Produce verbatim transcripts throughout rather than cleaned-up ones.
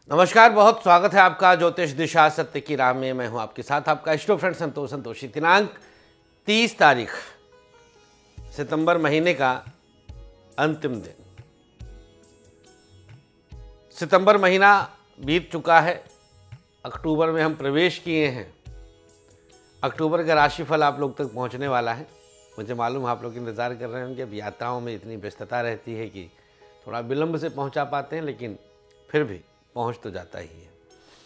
नमस्कार, बहुत स्वागत है आपका ज्योतिष दिशा सत्य की राह में। मैं हूं आपके साथ आपका इष्टो फ्रेंड संतोष संतोषी। दिनांक तीस तारीख सितंबर महीने का अंतिम दिन। सितंबर महीना बीत चुका है, अक्टूबर में हम प्रवेश किए हैं। अक्टूबर का राशिफल आप लोग तक पहुंचने वाला है। मुझे मालूम है आप लोग इंतज़ार कर रहे होंगे। अब यात्राओं में इतनी व्यस्तता रहती है कि थोड़ा विलंब से पहुंचा पाते हैं, लेकिन फिर भी पहुंच तो जाता ही है।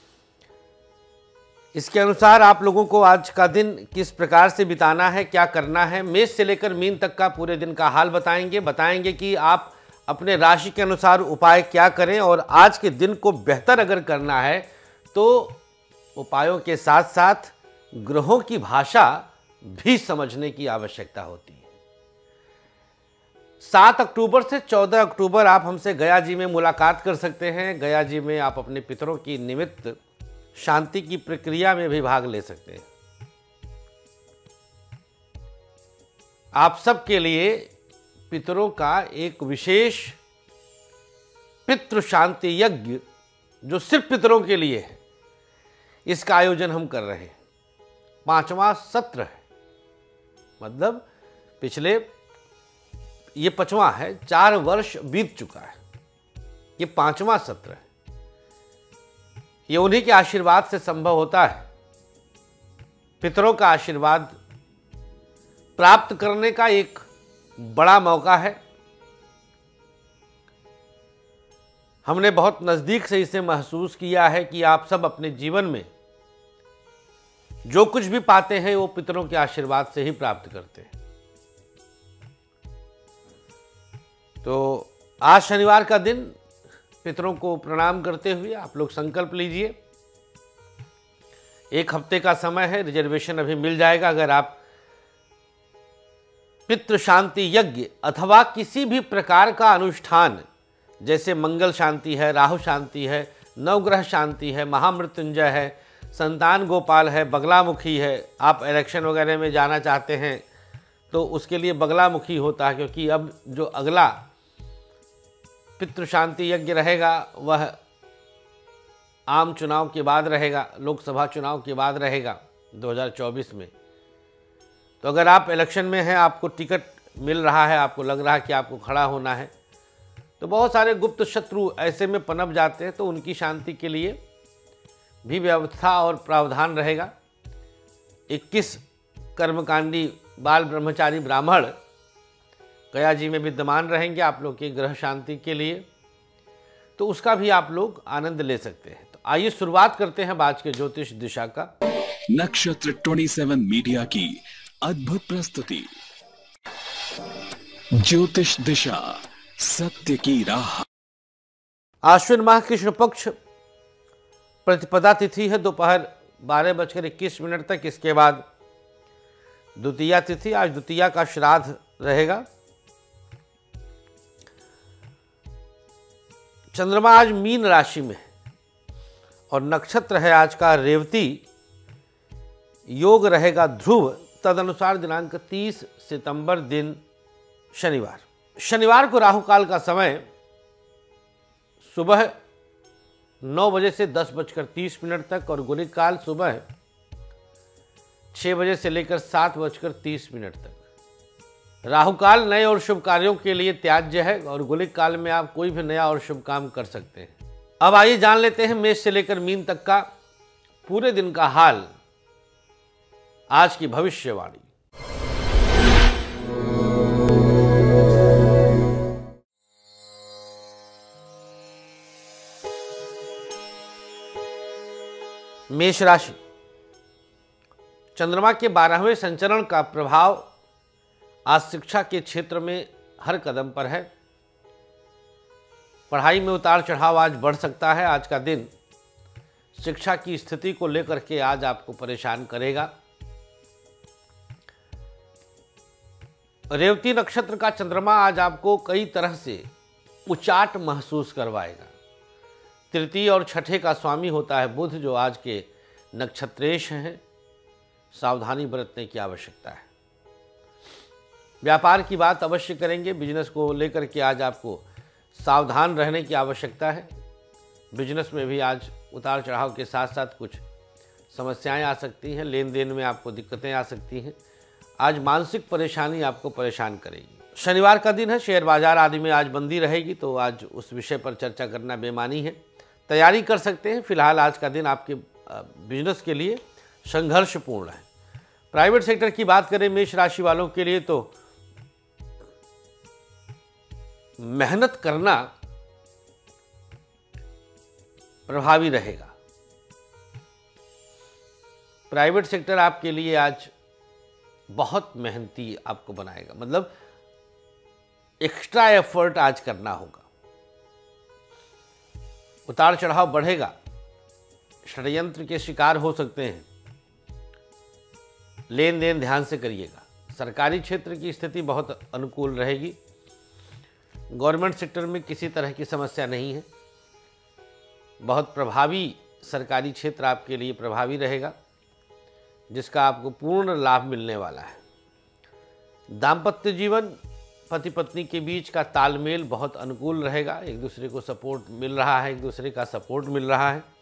इसके अनुसार आप लोगों को आज का दिन किस प्रकार से बिताना है, क्या करना है, मेष से लेकर मीन तक का पूरे दिन का हाल बताएंगे बताएंगे कि आप अपने राशि के अनुसार उपाय क्या करें। और आज के दिन को बेहतर अगर करना है तो उपायों के साथ साथ ग्रहों की भाषा भी समझने की आवश्यकता होती है। सात अक्टूबर से चौदह अक्टूबर आप हमसे गया जी में मुलाकात कर सकते हैं। गया जी में आप अपने पितरों की निमित्त शांति की प्रक्रिया में भी भाग ले सकते हैं। आप सबके लिए पितरों का एक विशेष पितृ शांति यज्ञ जो सिर्फ पितरों के लिए है, इसका आयोजन हम कर रहे हैं। पांचवा सत्र है, मतलब पिछले ये पांचवा है, चार वर्ष बीत चुका है, ये पांचवा सत्र है। ये उन्हीं के आशीर्वाद से संभव होता है। पितरों का आशीर्वाद प्राप्त करने का एक बड़ा मौका है। हमने बहुत नजदीक से इसे महसूस किया है कि आप सब अपने जीवन में जो कुछ भी पाते हैं वो पितरों के आशीर्वाद से ही प्राप्त करते हैं। तो आज शनिवार का दिन पितरों को प्रणाम करते हुए आप लोग संकल्प लीजिए। एक हफ्ते का समय है, रिजर्वेशन अभी मिल जाएगा। अगर आप पितृ शांति यज्ञ अथवा किसी भी प्रकार का अनुष्ठान, जैसे मंगल शांति है, राहु शांति है, नवग्रह शांति है, महामृत्युंजय है, संतान गोपाल है, बगलामुखी है, आप इलेक्शन वगैरह में जाना चाहते हैं तो उसके लिए बगलामुखी होता है, क्योंकि अब जो अगला पितृ शांति यज्ञ रहेगा वह आम चुनाव के बाद रहेगा, लोकसभा चुनाव के बाद रहेगा दो हज़ार चौबीस में। तो अगर आप इलेक्शन में हैं, आपको टिकट मिल रहा है, आपको लग रहा है कि आपको खड़ा होना है, तो बहुत सारे गुप्त शत्रु ऐसे में पनप जाते हैं, तो उनकी शांति के लिए भी व्यवस्था और प्रावधान रहेगा। इक्कीस कर्मकांडी बाल ब्रह्मचारी ब्राह्मण गया जी में विद्यमान रहेंगे आप लोग की ग्रह शांति के लिए, तो उसका भी आप लोग आनंद ले सकते हैं। तो आइए शुरुआत करते हैं आज के ज्योतिष दिशा का। नक्षत्र सत्ताईस मीडिया की अद्भुत प्रस्तुति, ज्योतिष दिशा सत्य की राह। आश्विन माह कृष्ण पक्ष प्रतिपदा तिथि है दोपहर बारह बजकर इक्कीस मिनट तक। इसके बाद द्वितीया तिथि, आज द्वितीया का श्राद्ध रहेगा। चंद्रमा आज मीन राशि में है और नक्षत्र है आज का रेवती, योग रहेगा ध्रुव। तदनुसार दिनांक तीस सितंबर दिन शनिवार। शनिवार को राहु काल का समय सुबह नौ बजे से दस बजकर तीस मिनट तक और गुलिक काल सुबह छः बजे से लेकर सात बजकर तीस मिनट तक। राहु काल नए और शुभ कार्यों के लिए त्याज्य है और गुलिक काल में आप कोई भी नया और शुभ काम कर सकते हैं। अब आइए जान लेते हैं मेष से लेकर मीन तक का पूरे दिन का हाल, आज की भविष्यवाणी। मेष राशि, चंद्रमा के बारहवें संचरण का प्रभाव आज शिक्षा के क्षेत्र में हर कदम पर है। पढ़ाई में उतार चढ़ाव आज बढ़ सकता है। आज का दिन शिक्षा की स्थिति को लेकर के आज आपको परेशान करेगा। रेवती नक्षत्र का चंद्रमा आज आपको कई तरह से उचाट महसूस करवाएगा। तृतीय और छठे का स्वामी होता है बुध, जो आज के नक्षत्रेश हैं। सावधानी बरतने की आवश्यकता है। व्यापार की बात अवश्य करेंगे। बिजनेस को लेकर के आज आपको सावधान रहने की आवश्यकता है। बिजनेस में भी आज उतार चढ़ाव के साथ साथ कुछ समस्याएं आ सकती हैं, लेन देन में आपको दिक्कतें आ सकती हैं। आज मानसिक परेशानी आपको परेशान करेगी। शनिवार का दिन है, शेयर बाजार आदि में आज बंदी रहेगी, तो आज उस विषय पर चर्चा करना बेमानी है। तैयारी कर सकते हैं। फिलहाल आज का दिन आपके बिजनेस के लिए संघर्षपूर्ण है। प्राइवेट सेक्टर की बात करें मेष राशि वालों के लिए, तो मेहनत करना प्रभावी रहेगा। प्राइवेट सेक्टर आपके लिए आज बहुत मेहनती आपको बनाएगा, मतलब एक्स्ट्रा एफर्ट आज करना होगा। उतार चढ़ाव बढ़ेगा, षड्यंत्र के शिकार हो सकते हैं। लेन देन ध्यान से करिएगा। सरकारी क्षेत्र की स्थिति बहुत अनुकूल रहेगी। गवर्नमेंट सेक्टर में किसी तरह की समस्या नहीं है। बहुत प्रभावी सरकारी क्षेत्र आपके लिए प्रभावी रहेगा, जिसका आपको पूर्ण लाभ मिलने वाला है। दाम्पत्य जीवन, पति पत्नी के बीच का तालमेल बहुत अनुकूल रहेगा। एक दूसरे को सपोर्ट मिल रहा है, एक दूसरे का सपोर्ट मिल रहा है।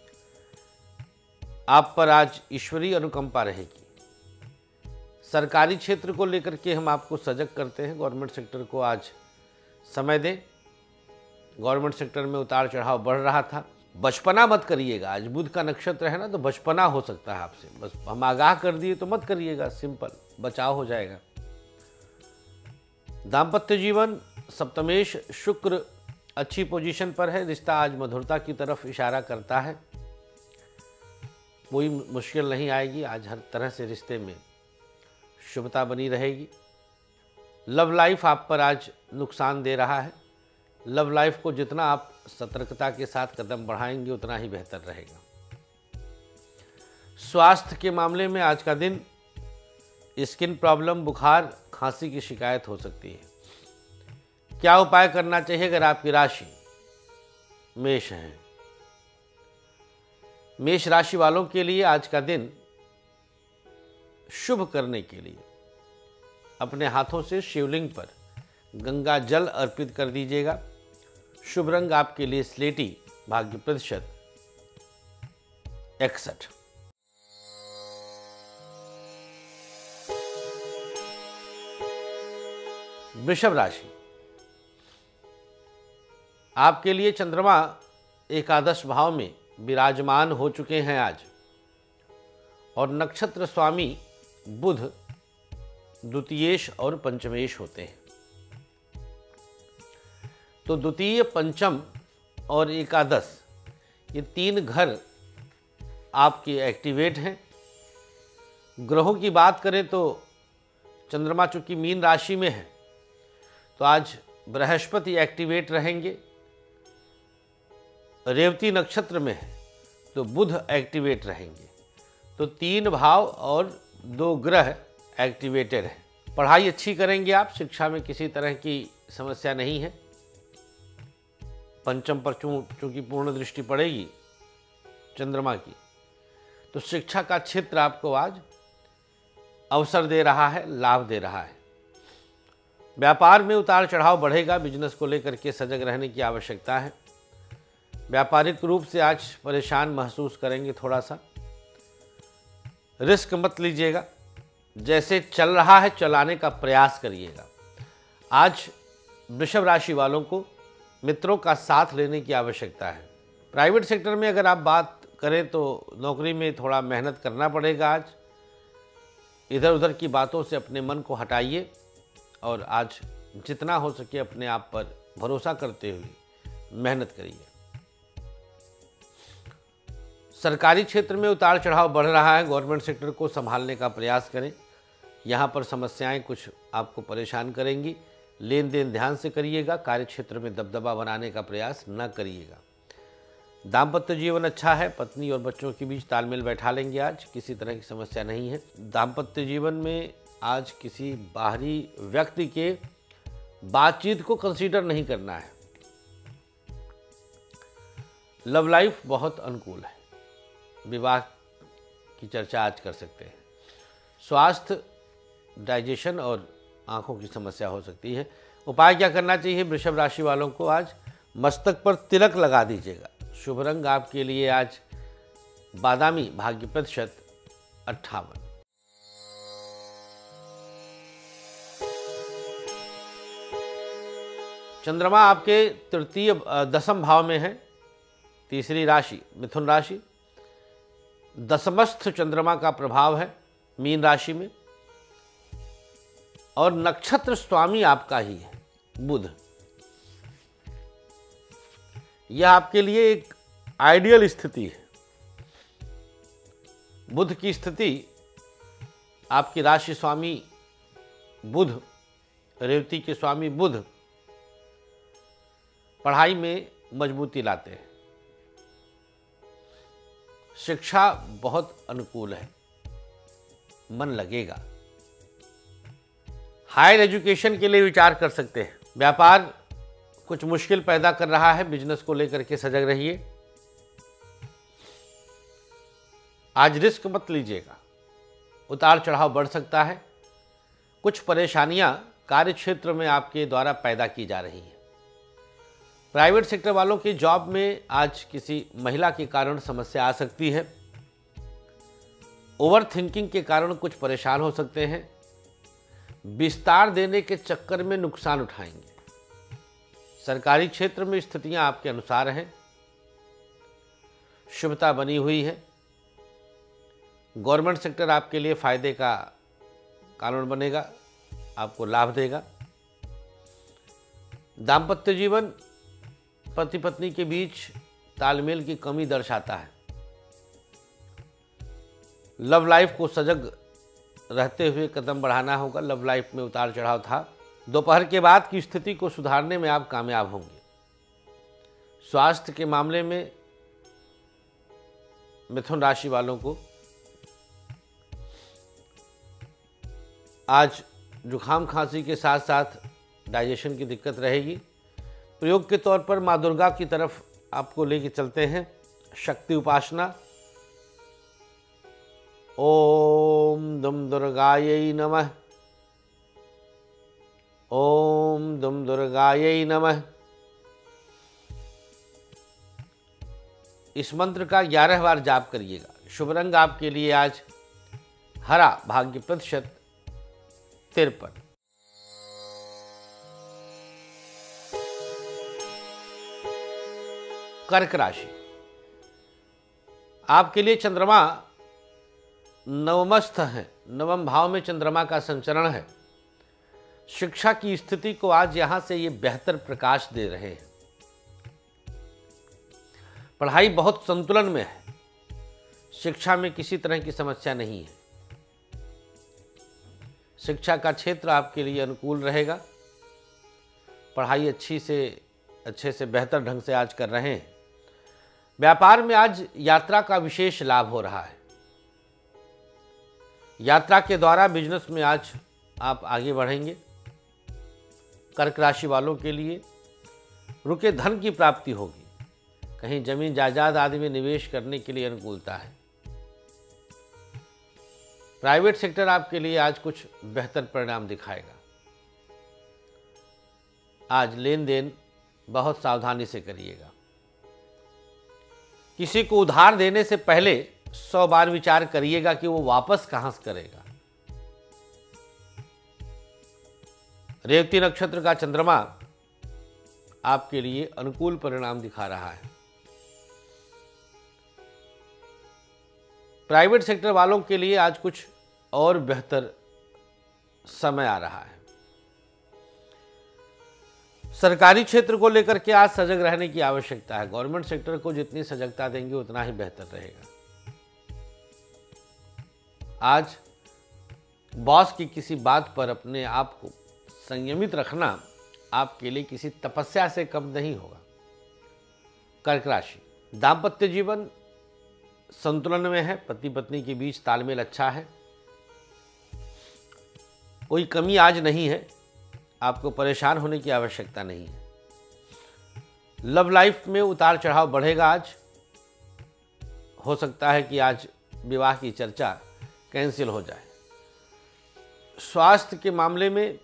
आप पर आज ईश्वरीय अनुकंपा रहेगी। सरकारी क्षेत्र को लेकर के हम आपको सजग करते हैं। गवर्नमेंट सेक्टर को आज समय दें। गवर्नमेंट सेक्टर में उतार चढ़ाव बढ़ रहा था, बचपना मत करिएगा। आज बुध का नक्षत्र है ना, तो बचपना हो सकता है आपसे। बस हम आगाह कर दिए तो मत करिएगा, सिंपल बचाव हो जाएगा। दाम्पत्य जीवन, सप्तमेश शुक्र अच्छी पोजीशन पर है। रिश्ता आज मधुरता की तरफ इशारा करता है। कोई मुश्किल नहीं आएगी। आज हर तरह से रिश्ते में शुभता बनी रहेगी। लव लाइफ आप पर आज नुकसान दे रहा है। लव लाइफ को जितना आप सतर्कता के साथ कदम बढ़ाएंगे उतना ही बेहतर रहेगा। स्वास्थ्य के मामले में आज का दिन स्किन प्रॉब्लम, बुखार, खांसी की शिकायत हो सकती है। क्या उपाय करना चाहिए अगर आपकी राशि मेष है? मेष राशि वालों के लिए आज का दिन शुभ करने के लिए अपने हाथों से शिवलिंग पर गंगा जल अर्पित कर दीजिएगा। शुभ रंग आपके लिए स्लेटी, भाग्य प्रतिशत इकसठ। वृषभ राशि, आपके लिए चंद्रमा एकादश भाव में विराजमान हो चुके हैं आज, और नक्षत्र स्वामी बुध द्वितीयेश और पंचमेश होते हैं। तो द्वितीय, पंचम और एकादश ये तीन घर आपके एक्टिवेट हैं। ग्रहों की बात करें तो चंद्रमा चूंकि मीन राशि में है, तो आज बृहस्पति एक्टिवेट रहेंगे। रेवती नक्षत्र में है तो बुध एक्टिवेट रहेंगे। तो तीन भाव और दो ग्रह एक्टिवेटेड हैं। पढ़ाई अच्छी करेंगे आप। शिक्षा में किसी तरह की समस्या नहीं है। पंचम पर चूंकि पूर्ण दृष्टि पड़ेगी चंद्रमा की, तो शिक्षा का क्षेत्र आपको आज अवसर दे रहा है, लाभ दे रहा है। व्यापार में उतार चढ़ाव बढ़ेगा। बिजनेस को लेकर के सजग रहने की आवश्यकता है। व्यापारिक रूप से आज परेशान महसूस करेंगे। थोड़ा सा रिस्क मत लीजिएगा। जैसे चल रहा है चलाने का प्रयास करिएगा। आज वृषभ राशि वालों को मित्रों का साथ लेने की आवश्यकता है। प्राइवेट सेक्टर में अगर आप बात करें तो नौकरी में थोड़ा मेहनत करना पड़ेगा। आज इधर उधर की बातों से अपने मन को हटाइए और आज जितना हो सके अपने आप पर भरोसा करते हुए मेहनत करिए। सरकारी क्षेत्र में उतार चढ़ाव बढ़ रहा है। गवर्नमेंट सेक्टर को संभालने का प्रयास करें। यहाँ पर समस्याएं कुछ आपको परेशान करेंगी। लेन देन ध्यान से करिएगा। कार्य क्षेत्र में दबदबा बनाने का प्रयास न करिएगा। दाम्पत्य जीवन अच्छा है। पत्नी और बच्चों के बीच तालमेल बैठा लेंगे। आज किसी तरह की समस्या नहीं है। दाम्पत्य जीवन में आज किसी बाहरी व्यक्ति के बातचीत को कंसीडर नहीं करना है। लव लाइफ बहुत अनुकूल है। विवाह की चर्चा आज कर सकते हैं। स्वास्थ्य, डाइजेशन और आंखों की समस्या हो सकती है। उपाय क्या करना चाहिए? वृषभ राशि वालों को आज मस्तक पर तिलक लगा दीजिएगा। शुभ रंग आपके लिए आज बादामी, भाग्य प्रतिशत अट्ठावन। चंद्रमा आपके तृतीय दसम भाव में है, तीसरी राशि मिथुन राशि। दसमस्थ चंद्रमा का प्रभाव है मीन राशि में, और नक्षत्र स्वामी आपका ही है बुध। यह आपके लिए एक आइडियल स्थिति है। बुध की स्थिति, आपकी राशि स्वामी बुध, रेवती के स्वामी बुध पढ़ाई में मजबूती लाते हैं। शिक्षा बहुत अनुकूल है, मन लगेगा। हायर एजुकेशन के लिए विचार कर सकते हैं। व्यापार कुछ मुश्किल पैदा कर रहा है, बिजनेस को लेकर के सजग रहिए। आज रिस्क मत लीजिएगा, उतार चढ़ाव बढ़ सकता है। कुछ परेशानियां कार्य क्षेत्र में आपके द्वारा पैदा की जा रही हैं। प्राइवेट सेक्टर वालों की जॉब में आज किसी महिला के कारण समस्या आ सकती है। ओवर थिंकिंग के कारण कुछ परेशान हो सकते हैं। विस्तार देने के चक्कर में नुकसान उठाएंगे। सरकारी क्षेत्र में स्थितियां आपके अनुसार हैं, शुभता बनी हुई है। गवर्नमेंट सेक्टर आपके लिए फायदे का कारण बनेगा, आपको लाभ देगा। दाम्पत्य जीवन पति पत्नी के बीच तालमेल की कमी दर्शाता है। लव लाइफ को सजग रहते हुए कदम बढ़ाना होगा। लव लाइफ में उतार चढ़ाव था। दोपहर के बाद की स्थिति को सुधारने में आप कामयाब होंगे। स्वास्थ्य के मामले में मिथुन राशि वालों को आज जुखाम खांसी के साथ साथ डाइजेशन की दिक्कत रहेगी। प्रयोग के तौर पर माँ दुर्गा की तरफ आपको लेके चलते हैं। शक्ति उपासना। ओम दुम दुर्गायै नमः, ओम दुम दुर्गायै नमः। इस मंत्र का ग्यारह बार जाप करिएगा। शुभ रंग आपके लिए आज हरा, भाग्य प्रतिशत तिरपन। कर्क राशि आपके लिए चंद्रमा नवमस्थ है, नवम भाव में चंद्रमा का संचरण है। शिक्षा की स्थिति को आज यहां से ये बेहतर प्रकाश दे रहे हैं। पढ़ाई बहुत संतुलन में है। शिक्षा में किसी तरह की समस्या नहीं है। शिक्षा का क्षेत्र आपके लिए अनुकूल रहेगा। पढ़ाई अच्छी से अच्छे से बेहतर ढंग से आज कर रहे हैं। व्यापार में आज यात्रा का विशेष लाभ हो रहा है। यात्रा के द्वारा बिजनेस में आज आप आगे बढ़ेंगे। कर्क राशि वालों के लिए रुके धन की प्राप्ति होगी। कहीं जमीन जायदाद आदि में निवेश करने के लिए अनुकूलता है। प्राइवेट सेक्टर आपके लिए आज कुछ बेहतर परिणाम दिखाएगा। आज लेन देन बहुत सावधानी से करिएगा। किसी को उधार देने से पहले सौ बार विचार करिएगा कि वो वापस कहां से करेगा। रेवती नक्षत्र का चंद्रमा आपके लिए अनुकूल परिणाम दिखा रहा है। प्राइवेट सेक्टर वालों के लिए आज कुछ और बेहतर समय आ रहा है। सरकारी क्षेत्र को लेकर के आज सजग रहने की आवश्यकता है। गवर्नमेंट सेक्टर को जितनी सजगता देंगे उतना ही बेहतर रहेगा। आज बॉस की किसी बात पर अपने आप को संयमित रखना आपके लिए किसी तपस्या से कम नहीं होगा। कर्क राशि दाम्पत्य जीवन संतुलन में है। पति पत्नी के बीच तालमेल अच्छा है। कोई कमी आज नहीं है। आपको परेशान होने की आवश्यकता नहीं है। लव लाइफ में उतार चढ़ाव बढ़ेगा। आज हो सकता है कि आज विवाह की चर्चा कैंसिल हो जाए। स्वास्थ्य के मामले में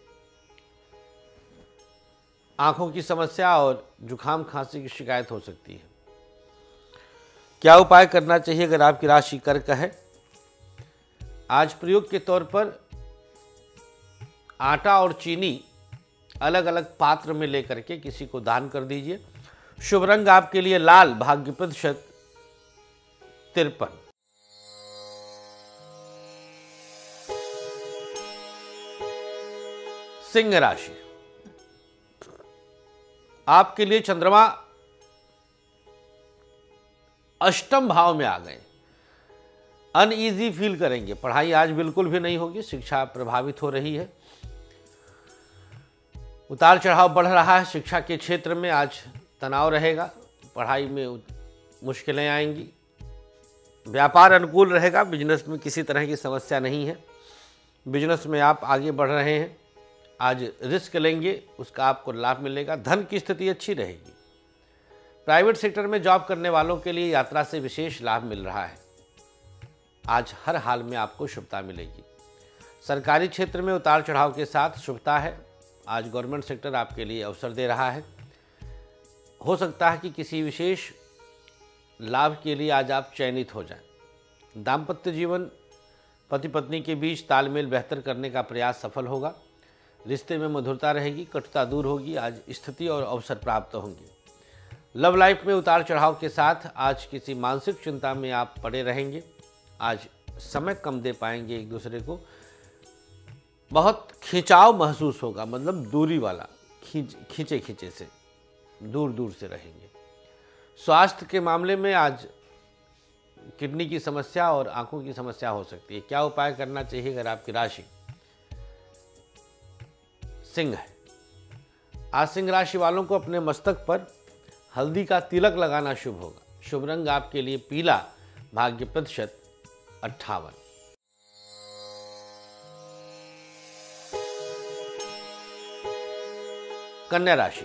आंखों की समस्या और जुखाम खांसी की शिकायत हो सकती है। क्या उपाय करना चाहिए अगर आपकी राशि कर्क है? आज प्रयोग के तौर पर आटा और चीनी अलग अलग पात्र में लेकर के किसी को दान कर दीजिए। शुभ रंग आपके लिए लाल, भाग्य प्रतिशत तिरपन। सिंह राशि, आपके लिए चंद्रमा अष्टम भाव में आ गए। अनईजी फील करेंगे, पढ़ाई आज बिल्कुल भी नहीं होगी, शिक्षा प्रभावित हो रही है, उतार चढ़ाव बढ़ रहा है। शिक्षा के क्षेत्र में आज तनाव रहेगा, पढ़ाई में मुश्किलें आएंगी। व्यापार अनुकूल रहेगा, बिजनेस में किसी तरह की समस्या नहीं है, बिजनेस में आप आगे बढ़ रहे हैं। आज रिस्क लेंगे, उसका आपको लाभ मिलेगा। धन की स्थिति अच्छी रहेगी। प्राइवेट सेक्टर में जॉब करने वालों के लिए यात्रा से विशेष लाभ मिल रहा है। आज हर हाल में आपको शुभता मिलेगी। सरकारी क्षेत्र में उतार चढ़ाव के साथ शुभता है। आज गवर्नमेंट सेक्टर आपके लिए अवसर दे रहा है। हो सकता है कि किसी विशेष लाभ के लिए आज आप चयनित हो जाएं। दाम्पत्य जीवन, पति पत्नी के बीच तालमेल बेहतर करने का प्रयास सफल होगा। रिश्ते में मधुरता रहेगी, कटुता दूर होगी। आज स्थिति और अवसर प्राप्त होंगे। लव लाइफ में उतार चढ़ाव के साथ आज किसी मानसिक चिंता में आप पड़े रहेंगे। आज समय कम दे पाएंगे एक दूसरे को, बहुत खिंचाव महसूस होगा, मतलब दूरी वाला, खींच खींचे खींचे से दूर दूर से रहेंगे। स्वास्थ्य के मामले में आज किडनी की समस्या और आंखों की समस्या हो सकती है। क्या उपाय करना चाहिए अगर आपकी राशि सिंह है? आज सिंह राशि वालों को अपने मस्तक पर हल्दी का तिलक लगाना शुभ होगा। शुभ रंग आपके लिए पीला, भाग्य प्रतिशत अट्ठावन। कन्या राशि,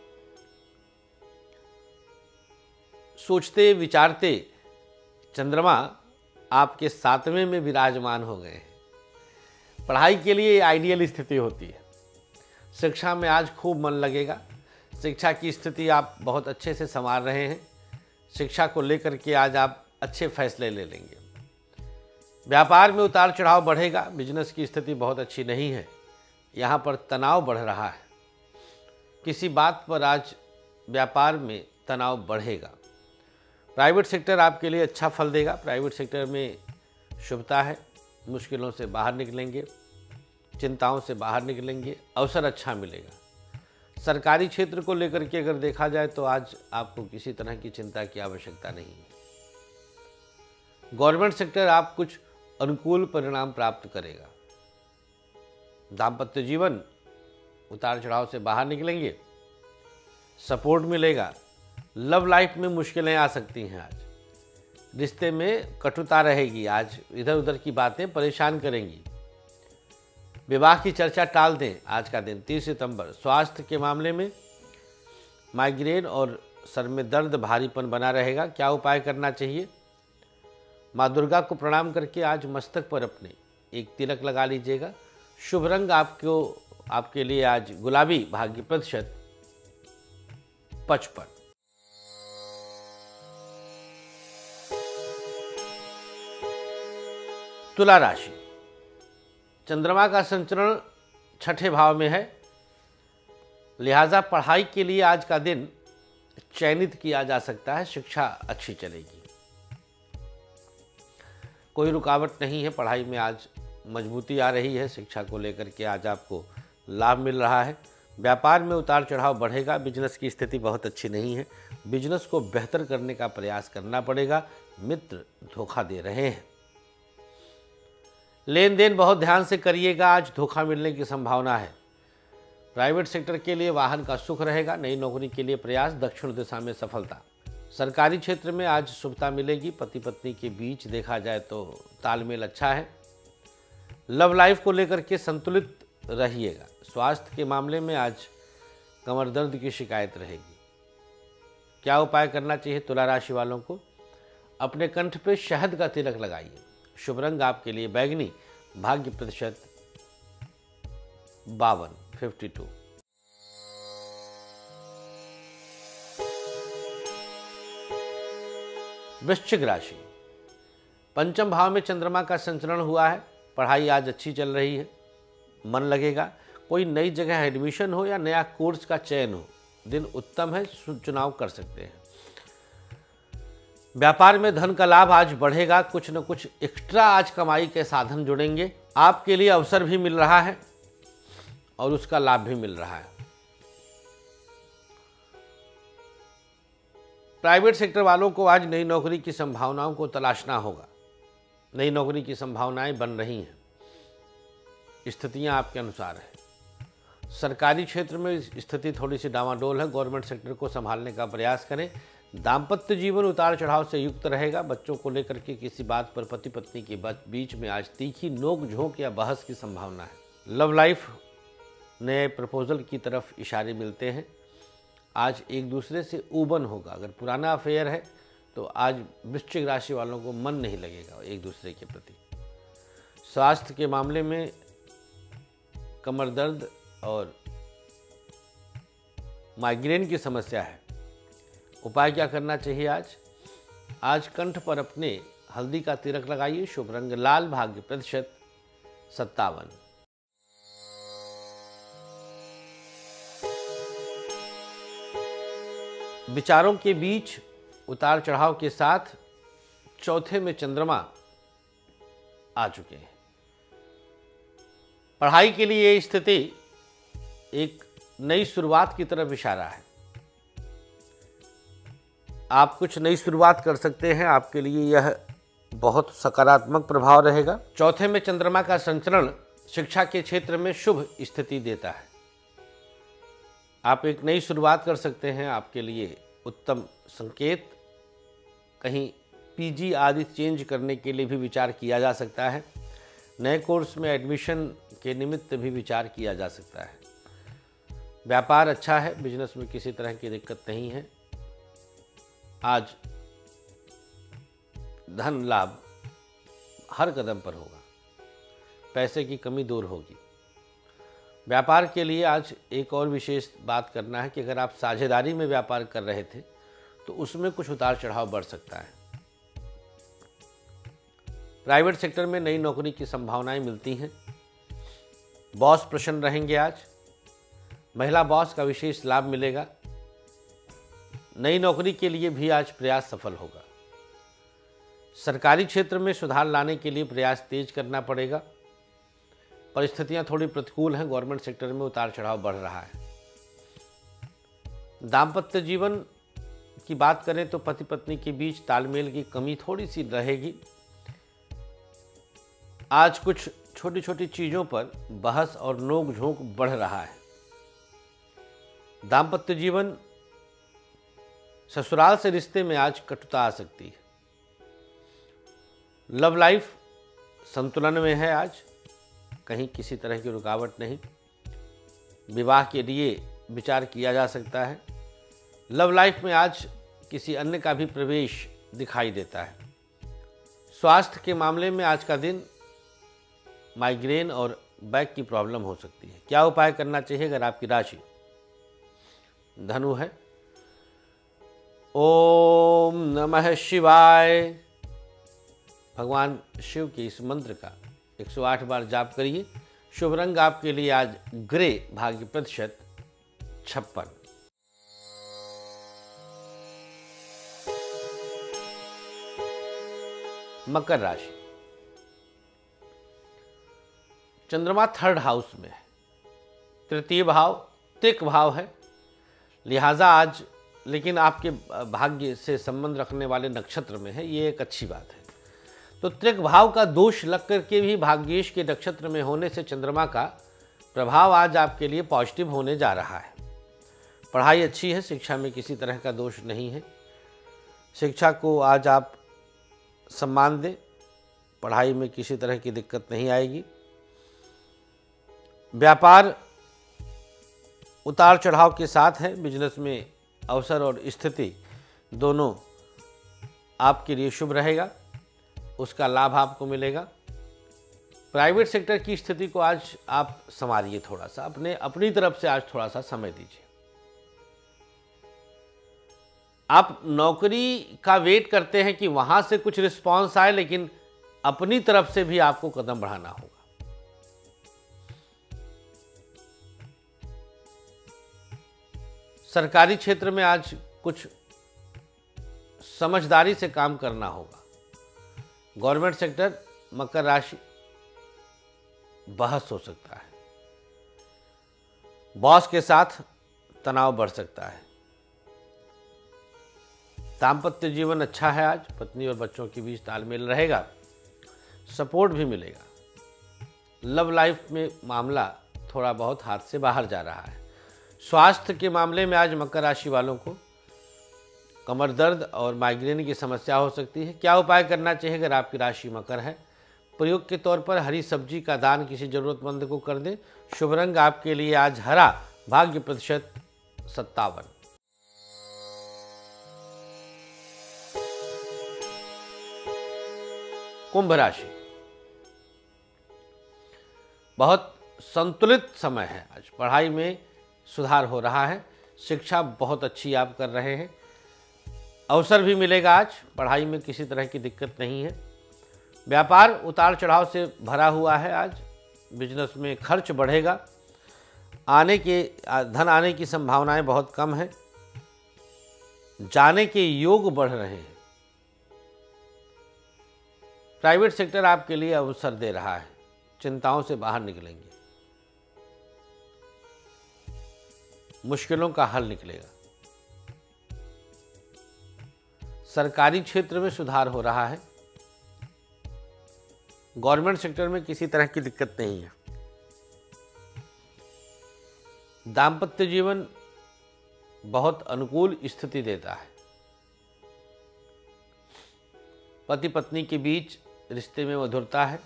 सोचते विचारते चंद्रमा आपके सातवें में विराजमान हो गए हैं। पढ़ाई के लिए आइडियल स्थिति होती है। शिक्षा में आज खूब मन लगेगा। शिक्षा की स्थिति आप बहुत अच्छे से संभाल रहे हैं। शिक्षा को लेकर के आज आप अच्छे फैसले ले लेंगे। व्यापार में उतार चढ़ाव बढ़ेगा। बिजनेस की स्थिति बहुत अच्छी नहीं है, यहाँ पर तनाव बढ़ रहा है। किसी बात पर आज व्यापार में तनाव बढ़ेगा। प्राइवेट सेक्टर आपके लिए अच्छा फल देगा। प्राइवेट सेक्टर में शुभता है, मुश्किलों से बाहर निकलेंगे, चिंताओं से बाहर निकलेंगे, अवसर अच्छा मिलेगा। सरकारी क्षेत्र को लेकर के अगर देखा जाए तो आज आपको किसी तरह की चिंता की आवश्यकता नहीं है। गवर्नमेंट सेक्टर आप कुछ अनुकूल परिणाम प्राप्त करेगा। दाम्पत्य जीवन उतार चढ़ाव से बाहर निकलेंगे, सपोर्ट मिलेगा। लव लाइफ में मुश्किलें आ सकती हैं। आज रिश्ते में कटुता रहेगी। आज इधर उधर की बातें परेशान करेंगी। विवाह की चर्चा टाल दें आज का दिन तीस सितंबर। स्वास्थ्य के मामले में माइग्रेन और सर में दर्द, भारीपन बना रहेगा। क्या उपाय करना चाहिए? माँ दुर्गा को प्रणाम करके आज मस्तक पर अपने एक तिलक लगा लीजिएगा। शुभ रंग आपको आपके लिए आज गुलाबी, भाग्य प्रतिशत पचपन। तुला राशि, चंद्रमा का संचरण छठे भाव में है, लिहाजा पढ़ाई के लिए आज का दिन चयनित किया जा सकता है। शिक्षा अच्छी चलेगी, कोई रुकावट नहीं है। पढ़ाई में आज मजबूती आ रही है। शिक्षा को लेकर के आज आपको लाभ मिल रहा है। व्यापार में उतार चढ़ाव बढ़ेगा। बिजनेस की स्थिति बहुत अच्छी नहीं है। बिजनेस को बेहतर करने का प्रयास करना पड़ेगा। मित्र धोखा दे रहे हैं। लेन देन बहुत ध्यान से करिएगा, आज धोखा मिलने की संभावना है। प्राइवेट सेक्टर के लिए वाहन का सुख रहेगा। नई नौकरी के लिए प्रयास, दक्षिण दिशा में सफलता। सरकारी क्षेत्र में आज शुभता मिलेगी। पति पत्नी के बीच देखा जाए तो तालमेल अच्छा है। लव लाइफ को लेकर के संतुलित रहिएगा। स्वास्थ्य के मामले में आज कमर दर्द की शिकायत रहेगी। क्या उपाय करना चाहिए तुला राशि वालों को? अपने कंठ पे शहद का तिलक लगाइए। शुभ रंग आपके लिए बैगनी, भाग्य प्रतिशत बावन, फिफ्टी टू। वृश्चिक राशि, पंचम भाव में चंद्रमा का संचरण हुआ है। पढ़ाई आज अच्छी चल रही है, मन लगेगा। कोई नई जगह एडमिशन हो या नया कोर्स का चयन हो, दिन उत्तम है, चुनाव कर सकते हैं। व्यापार में धन का लाभ आज बढ़ेगा, कुछ न कुछ एक्स्ट्रा आज कमाई के साधन जुड़ेंगे। आपके लिए अवसर भी मिल रहा है और उसका लाभ भी मिल रहा है। प्राइवेट सेक्टर वालों को आज नई नौकरी की संभावनाओं को तलाशना होगा। नई नौकरी की संभावनाएं बन रही हैं, स्थितियां आपके अनुसार है। सरकारी क्षेत्र में स्थिति थोड़ी सी डामाडोल है, गवर्नमेंट सेक्टर को संभालने का प्रयास करें। दाम्पत्य जीवन उतार चढ़ाव से युक्त रहेगा। बच्चों को लेकर के किसी बात पर पति पत्नी के बीच में आज तीखी नोक झोंक या बहस की संभावना है। लव लाइफ नए प्रपोजल की तरफ इशारे मिलते हैं। आज एक दूसरे से ऊबन होगा। अगर पुराना अफेयर है तो आज वृश्चिक राशि वालों को मन नहीं लगेगा एक दूसरे के प्रति। स्वास्थ्य के मामले में कमर दर्द और माइग्रेन की समस्या है। उपाय क्या करना चाहिए आज? आज कंठ पर अपने हल्दी का तिलक लगाइए। शुभ रंग लाल, भाग्य प्रतिशत सत्तावन। विचारों के बीच उतार चढ़ाव के साथ चौथे में चंद्रमा आ चुके हैं। पढ़ाई के लिए ये स्थिति एक नई शुरुआत की तरफ इशारा है। आप कुछ नई शुरुआत कर सकते हैं, आपके लिए यह बहुत सकारात्मक प्रभाव रहेगा। चौथे में चंद्रमा का संचरण शिक्षा के क्षेत्र में शुभ स्थिति देता है। आप एक नई शुरुआत कर सकते हैं, आपके लिए उत्तम संकेत। कहीं पीजी आदि चेंज करने के लिए भी विचार किया जा सकता है। नए कोर्स में एडमिशन के निमित्त भी विचार किया जा सकता है। व्यापार अच्छा है, बिजनेस में किसी तरह की दिक्कत नहीं है। आज धन लाभ हर कदम पर होगा, पैसे की कमी दूर होगी। व्यापार के लिए आज एक और विशेष बात करना है कि अगर आप साझेदारी में व्यापार कर रहे थे तो उसमें कुछ उतार चढ़ाव बढ़ सकता है। प्राइवेट सेक्टर में नई नौकरी की संभावनाएं मिलती हैं। बॉस प्रसन्न रहेंगे आज। महिला बॉस का विशेष लाभ मिलेगा। नई नौकरी के लिए भी आज प्रयास सफल होगा। सरकारी क्षेत्र में सुधार लाने के लिए प्रयास तेज करना पड़ेगा। परिस्थितियां थोड़ी प्रतिकूल हैं, गवर्नमेंट सेक्टर में उतार चढ़ाव बढ़ रहा है। दाम्पत्य जीवन की बात करें तो पति पत्नी के बीच तालमेल की कमी थोड़ी सी रहेगी। आज कुछ छोटी छोटी चीज़ों पर बहस और नोक झोंक बढ़ रहा है। दाम्पत्य जीवन, ससुराल से रिश्ते में आज कटुता आ सकती है। लव लाइफ संतुलन में है आज, कहीं किसी तरह की रुकावट नहीं। विवाह के लिए विचार किया जा सकता है। लव लाइफ में आज किसी अन्य का भी प्रवेश दिखाई देता है। स्वास्थ्य के मामले में आज का दिन माइग्रेन और बैक की प्रॉब्लम हो सकती है। क्या उपाय करना चाहिए? अगर आपकी राशि धनु है, ओम नमः शिवाय भगवान शिव के इस मंत्र का एक सौ आठ बार जाप करिए। शुभ रंग आपके लिए आज ग्रे, भाग्य प्रतिशत छप्पन। मकर राशि, चंद्रमा थर्ड हाउस में है। तृतीय भाव त्रिक भाव है, लिहाजा आज लेकिन आपके भाग्य से संबंध रखने वाले नक्षत्र में है, ये एक अच्छी बात है। तो त्रिक भाव का दोष लग करके भी भाग्येश के नक्षत्र में होने से चंद्रमा का प्रभाव आज आपके लिए पॉजिटिव होने जा रहा है। पढ़ाई अच्छी है, शिक्षा में किसी तरह का दोष नहीं है। शिक्षा को आज आप सम्मान दें, पढ़ाई में किसी तरह की दिक्कत नहीं आएगी। व्यापार उतार चढ़ाव के साथ है, बिजनेस में अवसर और स्थिति दोनों आपके लिए शुभ रहेगा, उसका लाभ आपको मिलेगा। प्राइवेट सेक्टर की स्थिति को आज आप संभालिए, थोड़ा सा अपने अपनी तरफ से आज थोड़ा सा समय दीजिए। आप नौकरी का वेट करते हैं कि वहां से कुछ रिस्पांस आए, लेकिन अपनी तरफ से भी आपको कदम बढ़ाना होगा। सरकारी क्षेत्र में आज कुछ समझदारी से काम करना होगा। गवर्नमेंट सेक्टर, मकर राशि, बहस हो सकता है, बॉस के साथ तनाव बढ़ सकता है। दाम्पत्य जीवन अच्छा है आज, पत्नी और बच्चों के बीच तालमेल रहेगा, सपोर्ट भी मिलेगा। लव लाइफ में मामला थोड़ा बहुत हाथ से बाहर जा रहा है। स्वास्थ्य के मामले में आज मकर राशि वालों को कमर दर्द और माइग्रेन की समस्या हो सकती है। क्या उपाय करना चाहिए अगर आपकी राशि मकर है? प्रयोग के तौर पर हरी सब्जी का दान किसी जरूरतमंद को कर दें। शुभ रंग आपके लिए आज हरा, भाग्य प्रतिशत सत्तावन। कुंभ राशि, बहुत संतुलित समय है आज। पढ़ाई में सुधार हो रहा है, शिक्षा बहुत अच्छी आप कर रहे हैं, अवसर भी मिलेगा आज, पढ़ाई में किसी तरह की दिक्कत नहीं है। व्यापार उतार चढ़ाव से भरा हुआ है आज, बिजनेस में खर्च बढ़ेगा, आने के धन आने की संभावनाएं बहुत कम है, जाने के योग बढ़ रहे हैं। प्राइवेट सेक्टर आपके लिए अवसर दे रहा है, चिंताओं से बाहर निकलेंगे, मुश्किलों का हल निकलेगा। सरकारी क्षेत्र में सुधार हो रहा है, गवर्नमेंट सेक्टर में किसी तरह की दिक्कत नहीं है। दाम्पत्य जीवन बहुत अनुकूल स्थिति देता है, पति पत्नी के बीच रिश्ते में मधुरता है।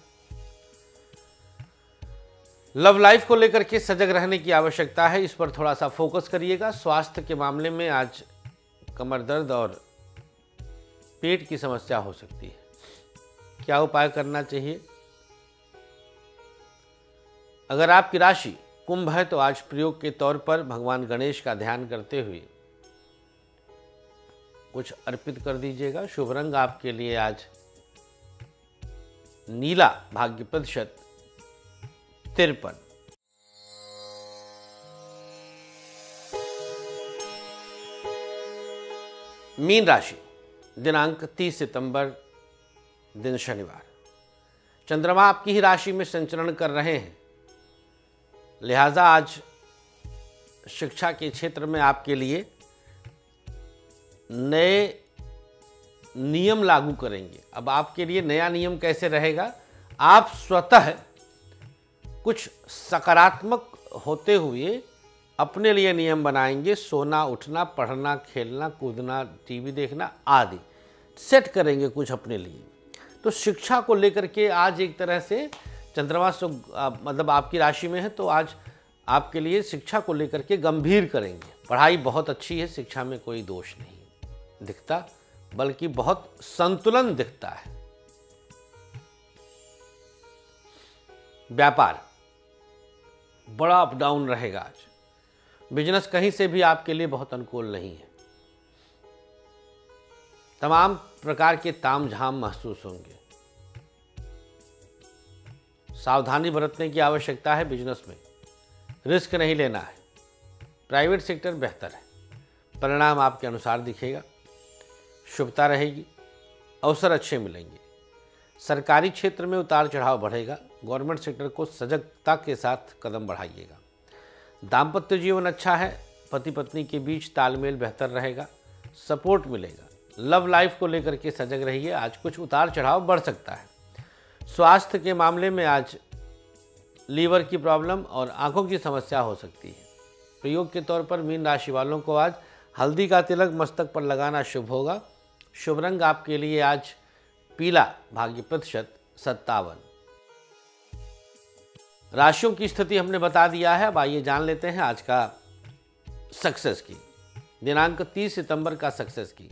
लव लाइफ को लेकर के सजग रहने की आवश्यकता है, इस पर थोड़ा सा फोकस करिएगा। स्वास्थ्य के मामले में आज कमर दर्द और पेट की समस्या हो सकती है। क्या उपाय करना चाहिए? अगर आपकी राशि कुंभ है तो आज प्रयोग के तौर पर भगवान गणेश का ध्यान करते हुए कुछ अर्पित कर दीजिएगा। शुभ रंग आपके लिए आज नीला, भाग्य प्रतिशत तिरपन। मीन राशि, दिनांक तीस सितंबर, दिन शनिवार। चंद्रमा आपकी ही राशि में संचरण कर रहे हैं, लिहाजा आज शिक्षा के क्षेत्र में आपके लिए नए नियम लागू करेंगे। अब आपके लिए नया नियम कैसे रहेगा? आप स्वतः कुछ सकारात्मक होते हुए अपने लिए नियम बनाएंगे। सोना, उठना, पढ़ना, खेलना, कूदना, टीवी देखना आदि सेट करेंगे कुछ अपने लिए। तो शिक्षा को लेकर के आज एक तरह से चंद्रमा सु मतलब आपकी राशि में है, तो आज आपके लिए शिक्षा को लेकर के गंभीर करेंगे। पढ़ाई बहुत अच्छी है, शिक्षा में कोई दोष नहीं दिखता, बल्कि बहुत संतुलन दिखता है। व्यापार बड़ा अप डाउन रहेगा आज, बिजनेस कहीं से भी आपके लिए बहुत अनुकूल नहीं है। तमाम प्रकार के तामझाम महसूस होंगे, सावधानी बरतने की आवश्यकता है। बिजनेस में रिस्क नहीं लेना है। प्राइवेट सेक्टर बेहतर है, परिणाम आपके अनुसार दिखेगा, शुभता रहेगी, अवसर अच्छे मिलेंगे। सरकारी क्षेत्र में उतार चढ़ाव बढ़ेगा, गवर्नमेंट सेक्टर को सजगता के साथ कदम बढ़ाइएगा। दाम्पत्य जीवन अच्छा है, पति पत्नी के बीच तालमेल बेहतर रहेगा, सपोर्ट मिलेगा। लव लाइफ को लेकर के सजग रहिए, आज कुछ उतार चढ़ाव बढ़ सकता है। स्वास्थ्य के मामले में आज लीवर की प्रॉब्लम और आंखों की समस्या हो सकती है। प्रयोग के तौर पर मीन राशि वालों को आज हल्दी का तिलक मस्तक पर लगाना शुभ होगा। शुभ रंग आपके लिए आज पीला, भाग्य प्रतिशत सत्तावन। राशियों की स्थिति हमने बता दिया है, अब आइए जान लेते हैं आज का सक्सेस की, दिनांक तीस सितंबर का सक्सेस की।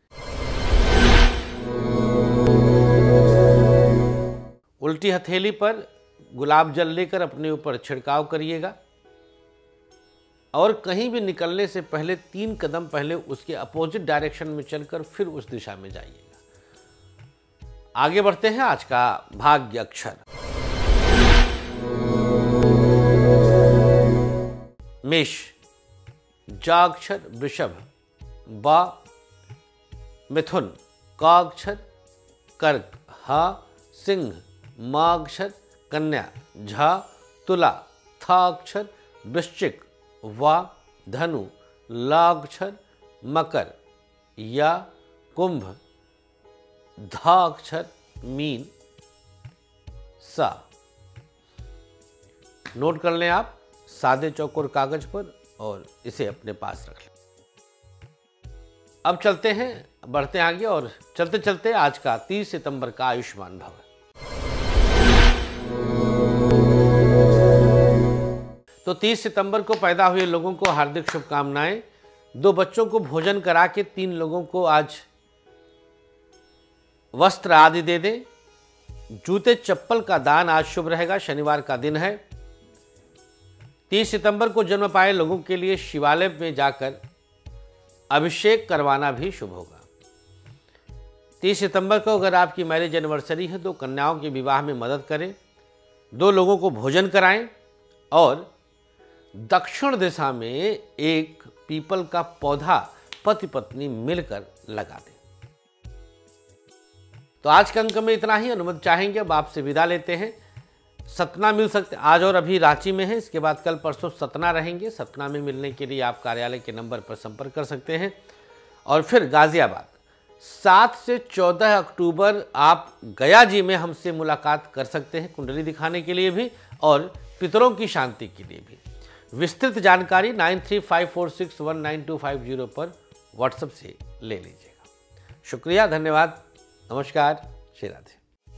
उल्टी हथेली पर गुलाब जल लेकर अपने ऊपर छिड़काव करिएगा और कहीं भी निकलने से पहले तीन कदम पहले उसके अपोजिट डायरेक्शन में चलकर फिर उस दिशा में जाइएगा। आगे बढ़ते हैं आज का भाग्य अक्षर। मेष, जा अक्षर वृषभ, बा मिथुन, का अक्षर कर्क, हा सिंह, मा अक्षर कन्या, झा तुला, था अक्षर वृश्चिक, वा धनु, ला अक्षर मकर, या कुंभ, धा अक्षर मीन, सा। नोट कर लें आप सादे चौकोर कागज पर और इसे अपने पास रख लें। अब चलते हैं, बढ़ते हैं आगे और चलते चलते आज का तीस सितंबर का आयुष्मान भव। तो तीस सितंबर को पैदा हुए लोगों को हार्दिक शुभकामनाएं। दो बच्चों को भोजन करा के तीन लोगों को आज वस्त्र आदि दे दें। जूते चप्पल का दान आज शुभ रहेगा, शनिवार का दिन है। तीस सितंबर को जन्म पाए लोगों के लिए शिवालय में जाकर अभिषेक करवाना भी शुभ होगा। तीस सितंबर को अगर आपकी मैरिज एनिवर्सरी है तो कन्याओं के विवाह में मदद करें, दो लोगों को भोजन कराएं और दक्षिण दिशा में एक पीपल का पौधा पति पत्नी मिलकर लगा दें। तो आज के अंक में इतना ही। अनुमति चाहेंगे अब आपसे विदा लेते हैं। सतना मिल सकते, आज और अभी रांची में है, इसके बाद कल परसों सतना रहेंगे। सतना में मिलने के लिए आप कार्यालय के नंबर पर संपर्क कर सकते हैं। और फिर गाजियाबाद सात से चौदह अक्टूबर आप गया जी में हमसे मुलाकात कर सकते हैं, कुंडली दिखाने के लिए भी और पितरों की शांति के लिए भी। विस्तृत जानकारी nine three five four six one nine two five zero पर व्हाट्सएप से ले लीजिएगा। शुक्रिया, धन्यवाद, नमस्कार, श्री राधे।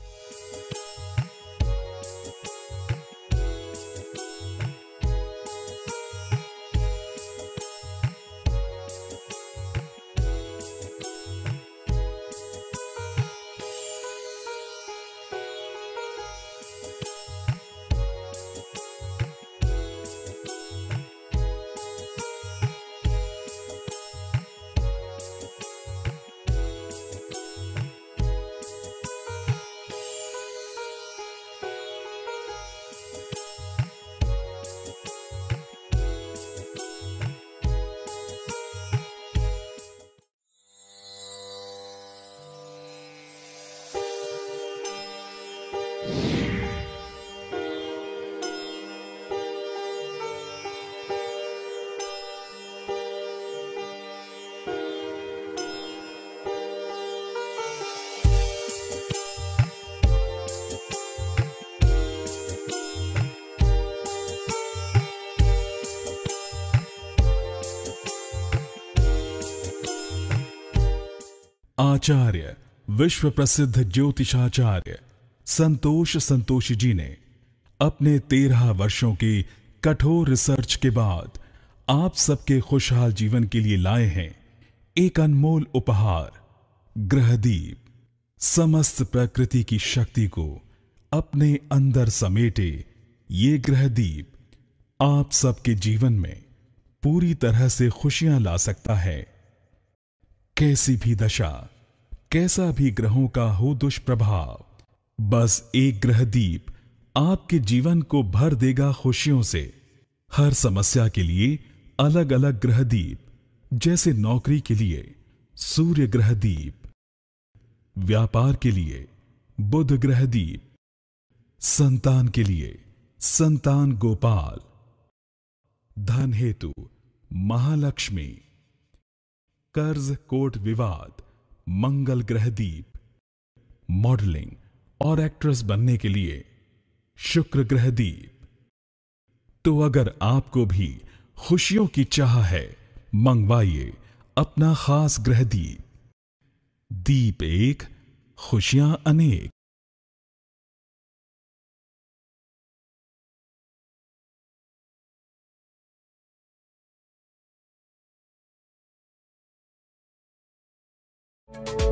आचार्य विश्व प्रसिद्ध ज्योतिषाचार्य संतोष संतोषी जी ने अपने तेरह वर्षों की कठोर रिसर्च के बाद आप सबके खुशहाल जीवन के लिए लाए हैं एक अनमोल उपहार, ग्रहदीप। समस्त प्रकृति की शक्ति को अपने अंदर समेटे ये ग्रहदीप आप सबके जीवन में पूरी तरह से खुशियां ला सकता है। कैसी भी दशा, कैसा भी ग्रहों का हो दुष्प्रभाव, बस एक ग्रहदीप आपके जीवन को भर देगा खुशियों से। हर समस्या के लिए अलग अलग ग्रहदीप, जैसे नौकरी के लिए सूर्य ग्रहदीप, व्यापार के लिए बुध ग्रहदीप, संतान के लिए संतान गोपाल, धन हेतु महालक्ष्मी, कर्ज कोर्ट विवाद मंगल ग्रहदीप, मॉडलिंग और एक्ट्रेस बनने के लिए शुक्र ग्रहदीप। तो अगर आपको भी खुशियों की चाह है, मंगवाइए अपना खास ग्रहदीप। दीप एक, खुशियां अनेक। you